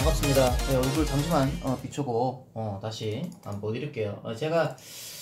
반갑습니다. 네, 얼굴 잠시만 비추고 다시 한번 보여드릴게요. 제가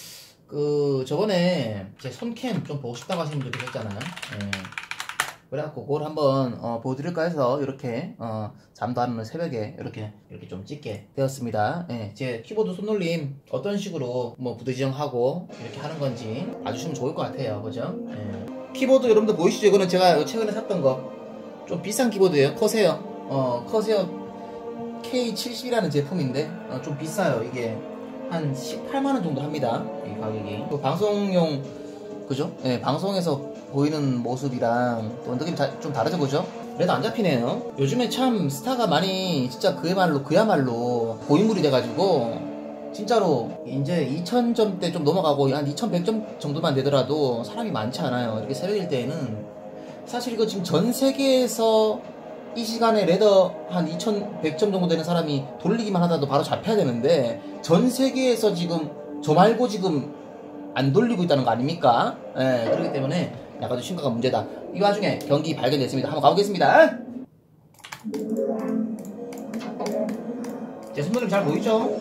저번에 제 손캠 좀 보고 싶다고 하시는 분들 계셨잖아요. 그래갖고 그걸 한번 보여드릴까 해서 이렇게 잠도 안 오는 새벽에 이렇게 좀 찍게 되었습니다. 제 키보드 손놀림 어떤 식으로 뭐 부드지정하고 이렇게 하는 건지 봐주시면 좋을 것 같아요. 그죠? 키보드 여러분들 보이시죠? 이거는 제가 최근에 샀던 거 좀 비싼 키보드예요. 커세어 K70이라는 제품인데 좀 비싸요. 이게 한 18만원 정도 합니다. 이 가격이. 또 방송용 그죠? 방송에서 보이는 모습이랑 또 느낌이 좀 다르죠, 그죠? 그래도 안 잡히네요. 요즘에 참 스타가 많이 진짜 그야말로 고인물이 돼가지고 진짜로 이제 2000점대 좀 넘어가고 한 2100점 정도만 되더라도 사람이 많지 않아요. 이렇게 새벽일 때에는 사실 이거 지금 전 세계에서 이 시간에 레더 한 2100점 정도 되는 사람이 돌리기만 하다도 바로 잡혀야 되는데 전 세계에서 지금 저 말고 지금 안 돌리고 있다는 거 아닙니까? 그렇기 때문에 약간 좀 심각한 문제다. 이 와중에 경기 발견됐습니다. 한번 가보겠습니다. 제 손놀림 잘 보이죠?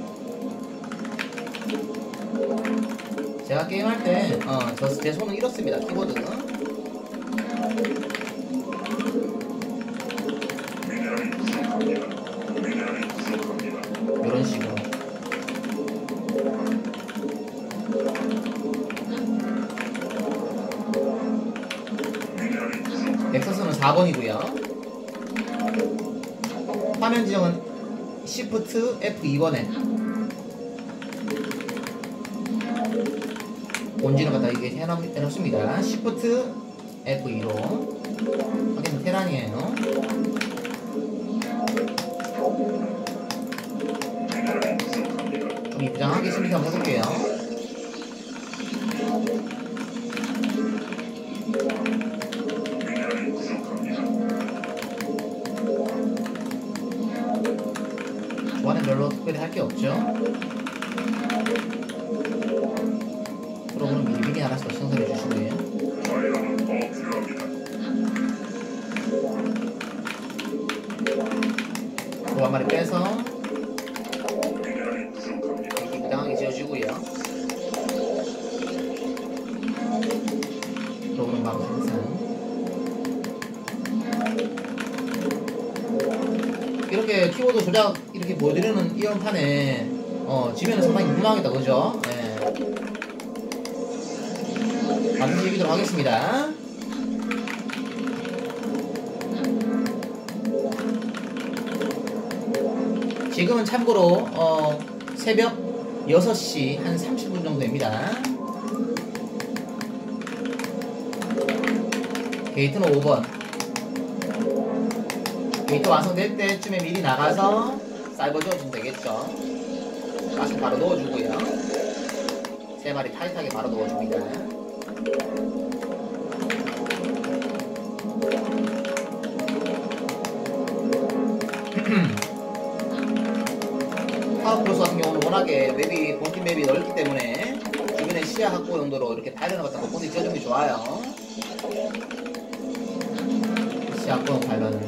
제가 게임할 때 제 손은 이렇습니다. 키보드 이런 식으로 넥서스는 4번이고요 화면 지정은 Shift F2번에 본지는 갖다 이게 해놓습니다. Shift F2로 하기는 테란이에요. 좀 입장하게 심리 한번 해볼게요. 조안에 별로 특별히 할 게 없죠. 프로그램 미리미리 하나씩 생성해 주시고요. 또 한 마리 빼서 이렇게 무당하게 지어주고요. 프로그램 바로 생성. 이렇게 키보드 조작 이렇게 보여드리는 이런 판에 지면은 상당히 무난하겠다, 그죠? 반드시 이기도록 하겠습니다. 지금은 참고로 새벽 6시 한 30분 정도 됩니다. 게이트는 5번. 게이트 완성될 때쯤에 미리 나가서 사이버 지어주면 되겠죠. 가스 바로 넣어주고요. 3마리 타이트하게 바로 넣어줍니다. 파워플러스 같은 경우는 워낙에 맵이 본팀 맵이 넓기 때문에 주변의 시야 확보 용도로 이렇게 파일런을 갖다 곳곳에 지어주는 게 좋아요. 시야 확보용 파일런을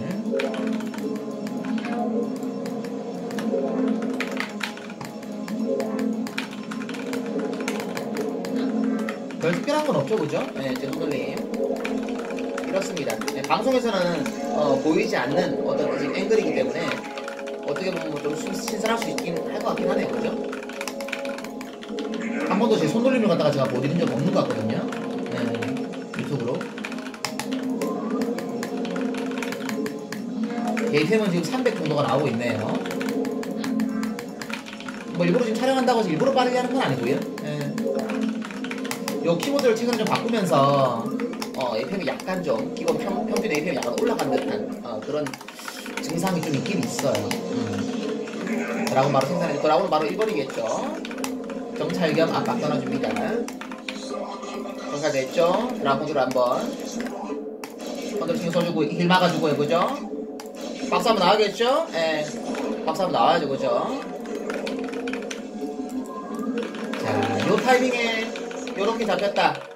별 특별한 건 없죠, 그죠? 제 손놀림 이렇습니다. 방송에서는 보이지 않는 어떤 지금 앵글이기 때문에 어떻게 보면 좀 신선할 수 있긴 할 것 같긴 하네요, 그죠? 한 번도 제 손놀림을 갖다가 제가 보여드린 적 없는 것 같거든요. 유튜브로. 게이템은 지금 300 정도가 나오고 있네요. 뭐 일부러 지금 촬영한다고 해서 일부러 빠르게 하는 건 아니고요. 요 키보드를 최근에 좀 바꾸면서 APM이 약간 좀 기본 평균 APM이 약간 올라간 듯한 그런 증상이 좀 있긴 있어요. 드라곤 바로 생산해서 드라곤은 바로 1번이겠죠. 정찰 겸 압박 떠나줍니다. 정찰됐죠? 드라곤으로 한번 컨트롤 신경 써주고 힐 막아주고요, 그죠? 박스 한번 나와야겠죠? 박스 한번 나와야죠, 그죠? 자, 요 타이밍에 요렇게 잡혔다. 자,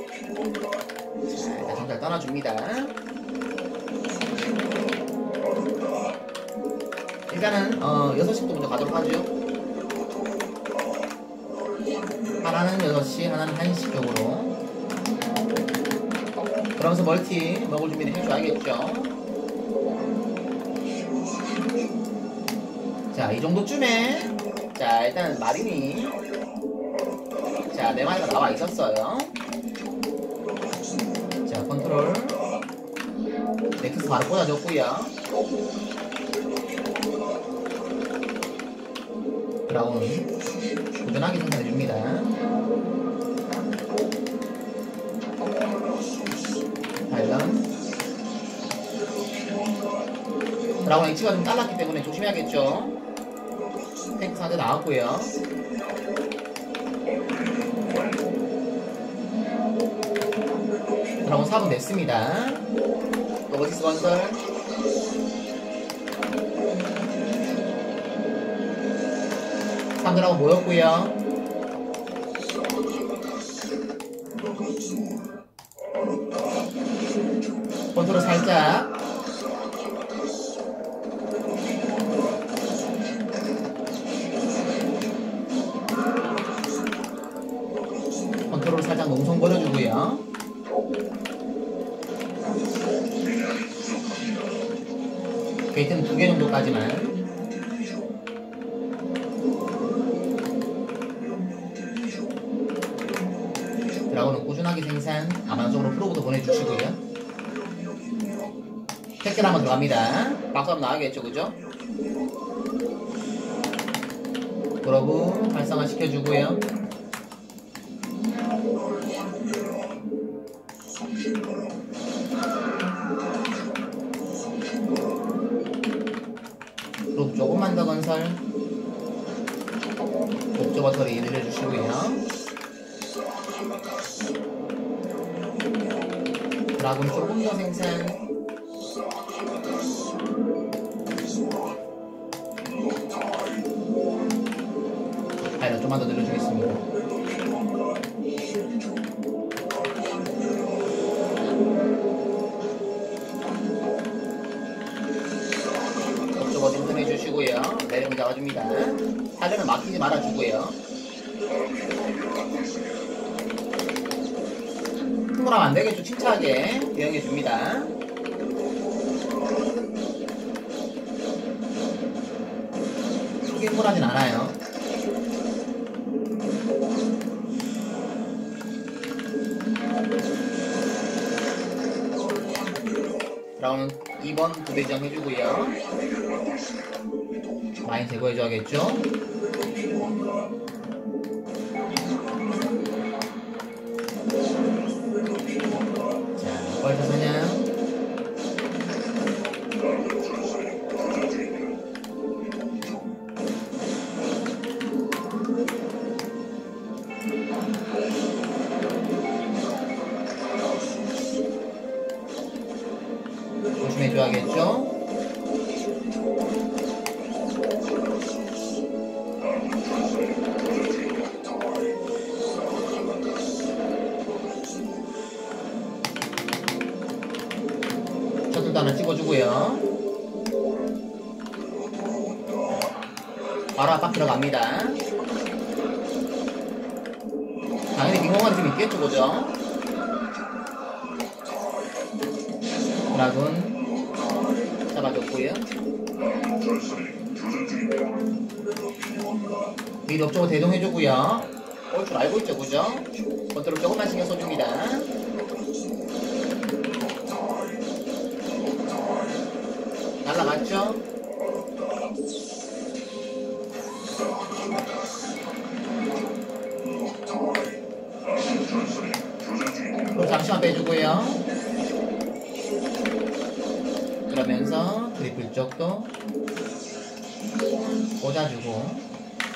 일단 정찰 떠나줍니다. 일단은 6시부터 먼저 가도록 하죠. 하나는 6시, 하나는 1시 쪽으로. 그러면서 멀티 먹을 준비를 해줘야겠죠. 자, 이 정도쯤에 자, 일단 마린이 자, 4마리가 나와 있었어요. 자, 컨트롤 넥서스 바로 꽂아줬고요. 드라곤 꾸준하게 생산해줍니다. 발견. 드라곤 H가 좀 잘랐기 때문에 조심해야겠죠. 탱크 상대 나왔고요. 드라곤 4분 냈습니다. 로보티스 건설. 상대라고 모였고요. 컨트롤 살짝. 컨트롤 살짝 농성 버려주고요. 게이트는 2개 정도까지만. 드라곤은 꾸준하게 생산, 아마존 쪽으로 프로부터 보내주시고요. 택들 한번 들어갑니다. 박수 한번 나가겠죠, 그죠? 그러고 활성화 시켜주고요. 그룹 조금만 더 건설. 옵저버 처리 늘려주시고요. 드라군 조금 더 생산. 파이럿 좀만 더 늘려주겠습니다. 옵저버 생산해주시고요. 내리면 잡아줍니다. 파이럿은 막히지 말아주고요. 흥분하면 안되겠죠. 침착하게 대응해줍니다. 크게 흥분하진 않아요. 드라운은 2번 부대장 해주고요. 많이 제거해줘야겠죠. 자, 벌써 사냥. 조심해줘야겠죠. 셔틀도 하나 찍어주고요. 바로 압박 들어갑니다. 당연히 빙공간이 좀 있겠죠, 그죠? 드라군 잡아줬고요. 미리 옆쪽으로 대동해주고요. 올 줄 알고 있죠, 그죠? 컨트롤 조금만 신경 써줍니다. 날라갔죠? 그럼 잠시만 빼주고요. 그러면서 트리플 쪽도 꽂아주고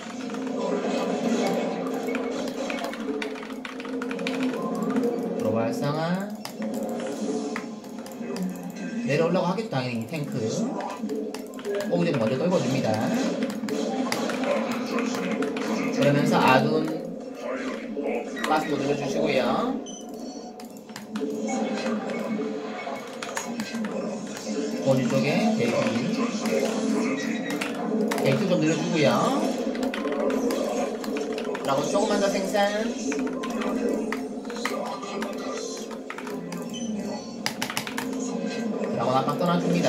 프로브 활성화. 내려오려고 하겠죠, 당연히 이 탱크. 오기 전에 먼저 떨궈줍니다. 그러면서 아둔 가스도 늘려주시고요. 본인 쪽에 대기. 게이트 좀 늘려주고요. 드라곤 조금만 더 생산. 드라곤 압박 떠나줍니다.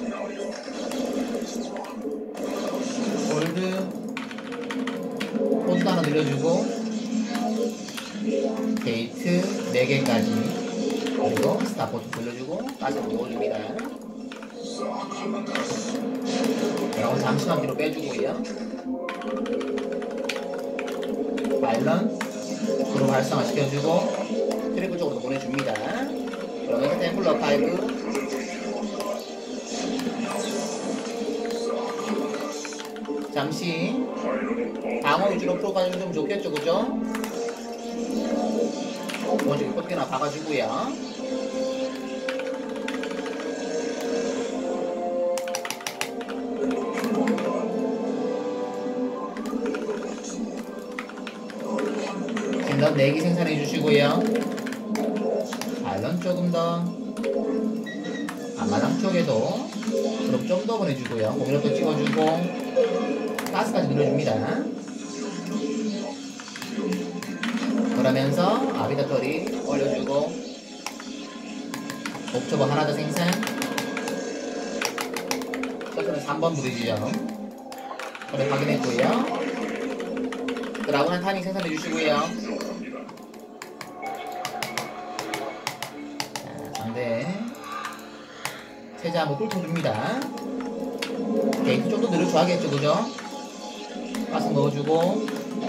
골드 포즈도 하나 늘려주고 게이트 4개까지 그리고 스타포트 돌려주고 가스 한번 올립니다. 드라곤 잠시만 뒤로 빼주고요. 바일런 프로 활성화 시켜주고 트리플 쪽으로 보내줍니다. 그러면서 템플러 5 잠시 방어 위주로 프로가 좀 좋겠죠, 그죠? 먼저 이렇게나 박아주고요. 딜런 4개 생산해 주시고요. 아일런 조금 더 앞마당 쪽에도 그럼 좀 더 보내주고요. 공격도 찍어주고 가스까지 눌러줍니다. 그러면서 아비타토리 올려주고 옵저버 하나 더 생산. 셔틀은 3번 부르지요. 그래 확인했고요. 드라곤 한 타이밍 생산해 주시고요. 자, 상대 세자 한번 훑어줍니다. 게이트 좀 더 늘려줘야겠죠, 그죠? 가스 넣어주고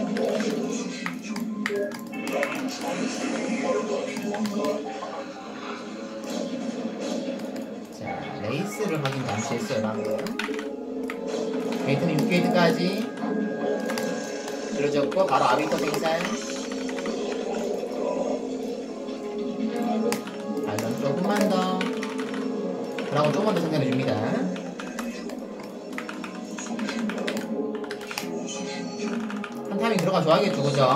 자, 레이스를 확인 잠시 했어요, 방금. 게이트는 6게이트까지 늘려졌고 바로 아비터 생산. 아이런 조금만 더 드라곤 조금만 더 생산해줍니다. 한 타이밍 들어가 줘야겠죠, 그죠?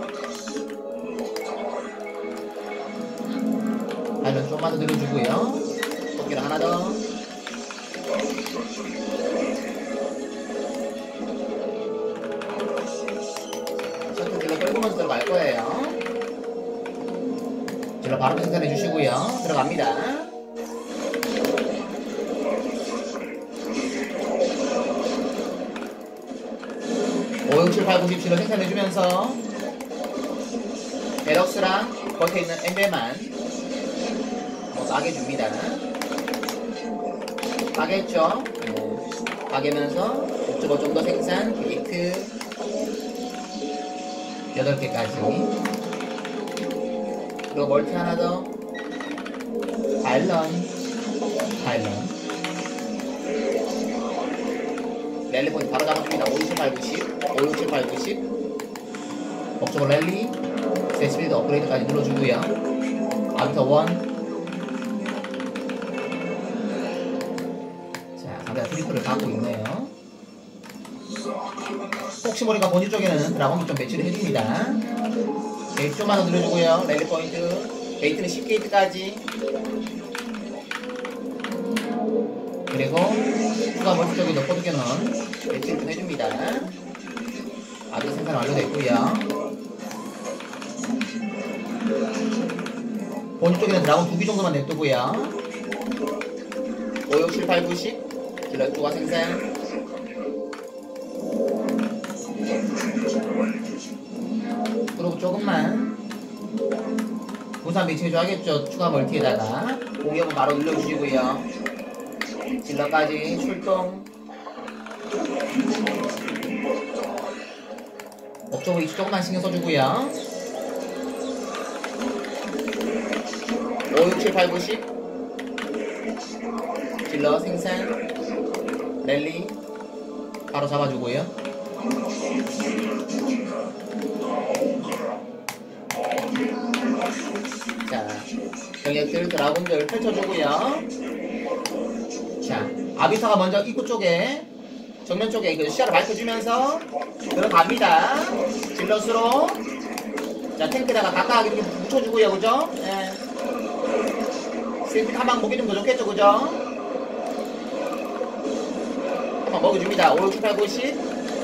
아이런 조금만 더 늘려주고요. 토끼를 하나 더. 셔틀 딜러 끌고 먼저 들어갈 거예요. 딜러 바로 생산해 주시고요. 들어갑니다. (567, 897로) 생산해주면서 베럭스랑 겉에 있는 엠벨만 까게줍니다. 까겠죠? 까게면서 옵저버 좀 더 생산, 게이트 8개까지 그리고 멀티 하나 더. 바일런 랠리 포인트 바로 잡아줍니다. 567, 890 567, 890 옵저버 랠리 세스빌드 업그레이드까지 눌러주고요. 아비터 1. 자, 상대가 트리플을 갖고 있네요. 혹시 모르니까 본진 쪽에는 드라곤도 좀 배치를 해줍니다. 게이트 좀만 더 늘려주고요. 랠리 포인트 게이트는 10게이트까지 그리고 추가 멀티 쪽에도 포드견은 배치를 좀 해줍니다. 아비터 생산 완료됐고요. 본진 쪽에는 드라곤 2개 정도만 냅두고요. 567, 890 딜러 추가 생산. 그리고 조금만 부산 배치해줘야겠죠. 추가 멀티에다가 공격은 바로 눌러주시고요. 딜러까지 출동. 옵저버 위치 조금만 신경 써주고요. 567, 890 딜러 생산. 랠리 바로 잡아주고요. 자, 병력들 드라군들 펼쳐주고요. 자, 아비터가 먼저 입구 쪽에 정면 쪽에 그 시야를 밝혀주면서 들어갑니다. 질럿으로. 자, 탱크에다가 가까하게 이렇게 묻혀주고요, 그죠? 예. 스리피 한방 보기 좀 더 좋겠죠, 그죠? 조금만 먹여줍니다. 5, 6, 7, 8, 9, 10.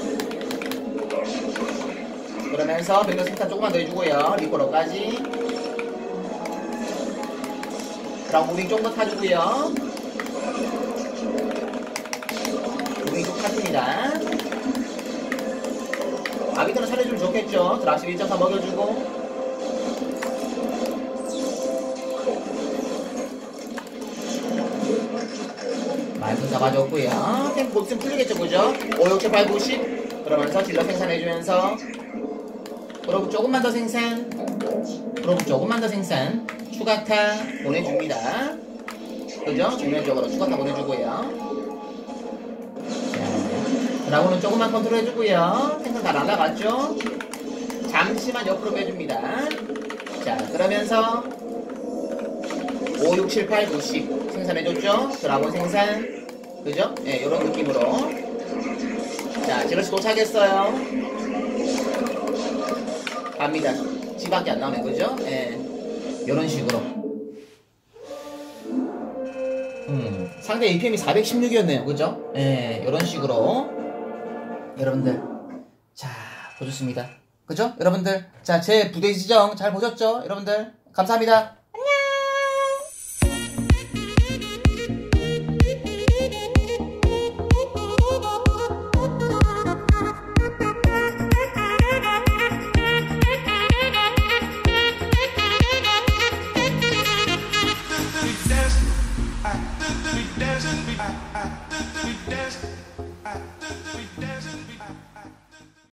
그러면서 병력 생산 조금만 더 해주고요. 리코로까지. 그럼 무빙 조금 더 타주고요. 무빙 좀 탔습니다. 아비터는 살려주면 좋겠죠. 드랍십 1.4 먹여주고. 말씀 잡아줬고요. 템포 있으면 풀리겠죠, 그죠? 5, 6, 7, 8, 9, 10. 그러면서 딜러 생산해주면서 프로브 조금만 더 생산. 프로브 조금만 더 생산. 추가타 보내줍니다. 그죠? 정면적으로 추가타 보내주고요. 드라곤은 조금만 컨트롤 해주고요. 생선 다 날아갔죠? 잠시만 옆으로 빼줍니다. 자, 그러면서 5, 6, 7, 8, 9, 10 생산해줬죠? 드라곤 생산. 그죠? 네, 요런 느낌으로. 자, 제러시 도착했어요. 갑니다. 지밖에 안 나오네, 그죠? 예. 요런 식으로. 상대 APM이 416이었네요, 그죠? 예, 요런 식으로. 여러분들, 자, 보셨습니다. 그죠? 여러분들, 자, 제 부대 지정 잘 보셨죠? 여러분들, 감사합니다.